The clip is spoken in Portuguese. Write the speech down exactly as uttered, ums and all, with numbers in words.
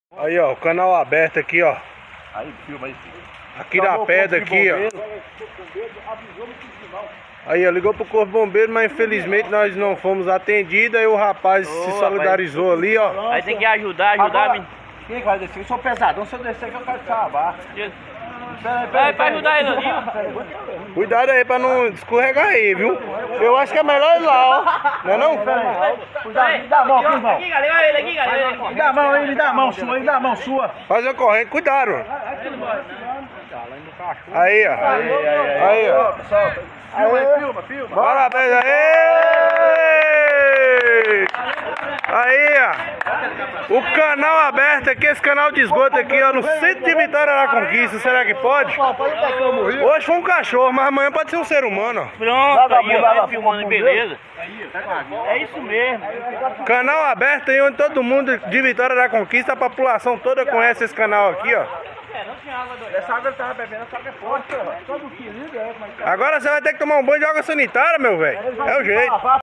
Aí, ó, o canal aberto aqui, ó. Aí, filma aí, filho. Aqui da pedra, aqui, ó. Aí, ó, ligou pro Corpo de Bombeiro, mas infelizmente nós não fomos atendidos. Aí o rapaz Ô, se solidarizou rapaz. ali, ó. Aí tem que ajudar, ajudar Agora, a menina. quem é que vai descer? Eu sou pesadão, se eu descer aqui eu quero ficar abaixo. Vai pra ajudar ele ali, ó. Cuidado aí pra não escorregar aí, viu? Eu acho que é melhor ir lá, ó. Não é não? Cuidado, me dá a mão aqui, irmão. Aqui, galera, olha ele aqui, galera. Me dá a mão aí, me dá a mão sua, me dá a mão sua. Faz a corrente, cuidado. Aí, ó. Aí, ó. Filma aí, filma, filma. Parabéns aí! Aí, ó. O canal aberto aqui, esse canal de esgoto aqui, ó, no centro de Vitória da Conquista. Será que pode? Hoje foi um cachorro, mas amanhã pode ser um ser humano, ó. Pronto, aí, ó, vai filmando, beleza. É isso mesmo. Canal aberto aí onde todo mundo de Vitória da Conquista, a população toda conhece esse canal aqui, ó. Essa água que eu tava bebendo, essa água é forte, ó. Todo que liga, é, mas... Agora você vai ter que tomar um banho de água sanitária, meu velho. É o jeito.